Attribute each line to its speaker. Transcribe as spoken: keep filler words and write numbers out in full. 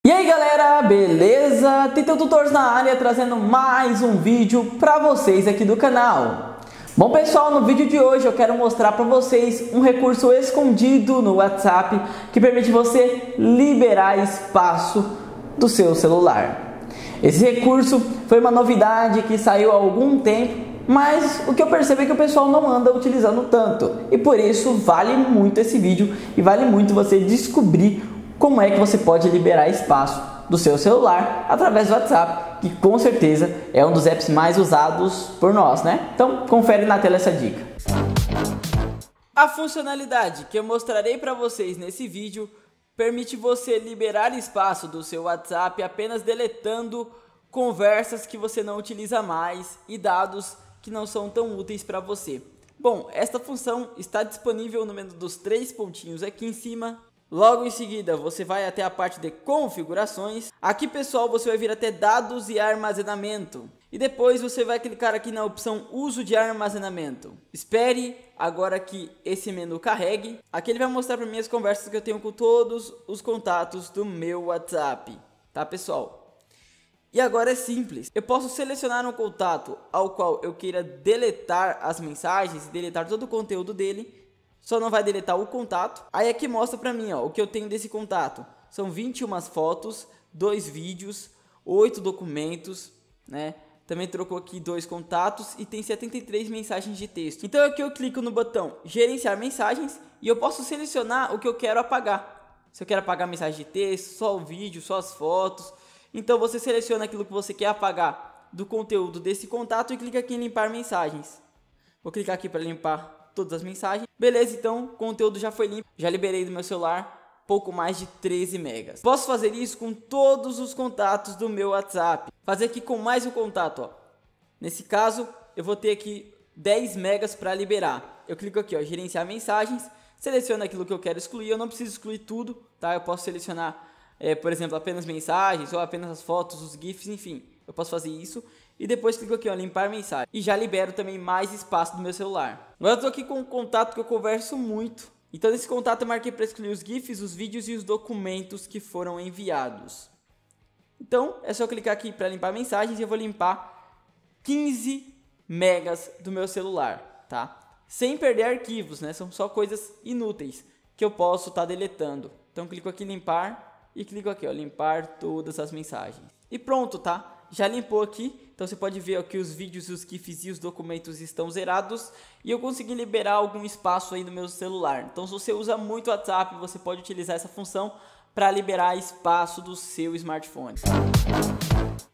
Speaker 1: E aí galera, beleza? Tentão Tutores na área, trazendo mais um vídeo para vocês aqui do canal. Bom pessoal, no vídeo de hoje eu quero mostrar para vocês um recurso escondido no WhatsApp que permite você liberar espaço do seu celular. Esse recurso foi uma novidade que saiu há algum tempo, mas o que eu percebo é que o pessoal não anda utilizando tanto. E por isso vale muito esse vídeo e vale muito você descobrir como é que você pode liberar espaço do seu celular através do WhatsApp, que com certeza é um dos apps mais usados por nós, né? Então confere na tela essa dica. A funcionalidade que eu mostrarei para vocês nesse vídeo permite você liberar espaço do seu WhatsApp apenas deletando conversas que você não utiliza mais e dados que não são tão úteis para você. Bom, esta função está disponível no menu dos três pontinhos aqui em cima. Logo em seguida, você vai até a parte de configurações. Aqui, pessoal, você vai vir até dados e armazenamento. E depois você vai clicar aqui na opção uso de armazenamento. Espere agora que esse menu carregue. Aqui ele vai mostrar para mim as conversas que eu tenho com todos os contatos do meu WhatsApp. Tá, pessoal? E agora é simples. Eu posso selecionar um contato ao qual eu queira deletar as mensagens, deletar todo o conteúdo dele. Só não vai deletar o contato. Aí aqui mostra pra mim, ó, o que eu tenho desse contato. São vinte e uma fotos, dois vídeos, oito documentos, né? Também trocou aqui dois contatos e tem setenta e três mensagens de texto. Então aqui eu clico no botão gerenciar mensagens e eu posso selecionar o que eu quero apagar. Se eu quero apagar mensagem de texto, só o vídeo, só as fotos. Então você seleciona aquilo que você quer apagar do conteúdo desse contato e clica aqui em limpar mensagens. Vou clicar aqui para limpar todas as mensagens. Beleza, então o conteúdo já foi limpo. Já liberei do meu celular pouco mais de treze megas. Posso fazer isso com todos os contatos do meu WhatsApp. Fazer aqui com mais um contato, ó. Nesse caso, eu vou ter aqui dez megas para liberar. Eu clico aqui, ó, gerenciar mensagens. Seleciono aquilo que eu quero excluir. Eu não preciso excluir tudo, tá? Eu posso selecionar, é, por exemplo, apenas mensagens ou apenas as fotos, os GIFs, enfim. Eu posso fazer isso. E depois clico aqui, ó, limpar mensagem. E já libero também mais espaço do meu celular. Agora eu tô aqui com um contato que eu converso muito. Então nesse contato eu marquei para excluir os GIFs, os vídeos e os documentos que foram enviados. Então é só clicar aqui para limpar mensagens e eu vou limpar quinze megas do meu celular, tá? Sem perder arquivos, né? São só coisas inúteis que eu posso estar tá deletando. Então clico aqui em limpar e clico aqui, ó, limpar todas as mensagens. E pronto, tá? Já limpou aqui, então você pode ver que os vídeos, os GIFs e os documentos estão zerados e eu consegui liberar algum espaço aí no meu celular. Então se você usa muito o WhatsApp, você pode utilizar essa função para liberar espaço do seu smartphone.